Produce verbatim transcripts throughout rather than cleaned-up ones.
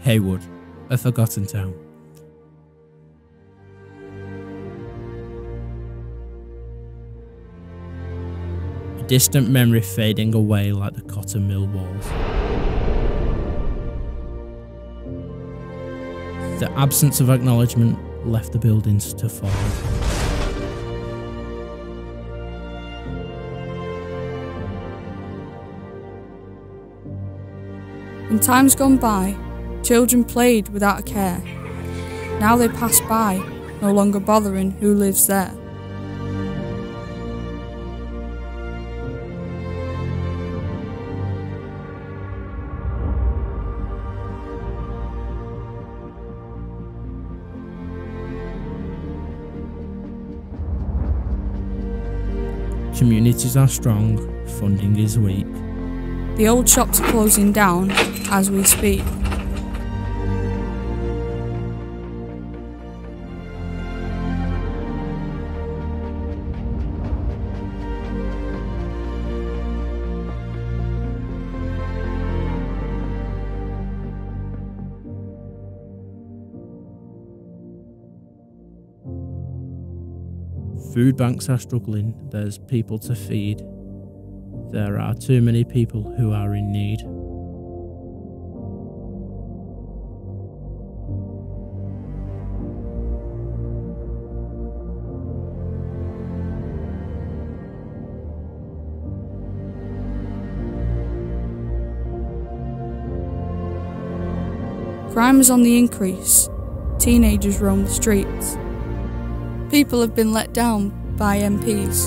Heywood, a forgotten town. A distant memory fading away like the cotton mill walls. The absence of acknowledgement left the buildings to fall. In times gone by, children played without a care. Now they pass by, no longer bothering who lives there. Communities are strong, funding is weak. The old shops are closing down as we speak. Food banks are struggling, there's people to feed. There are too many people who are in need. Crime is on the increase. Teenagers roam the streets. People have been let down by M Ps.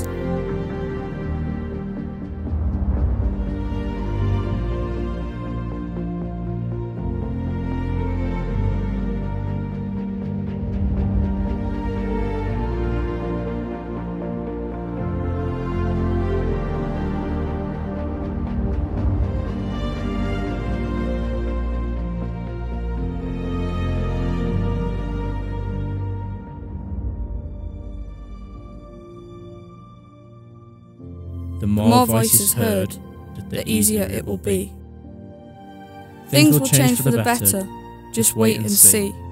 The more, The more voices voices heard, heard, the easier it will be. Things will change for the better, just wait and see.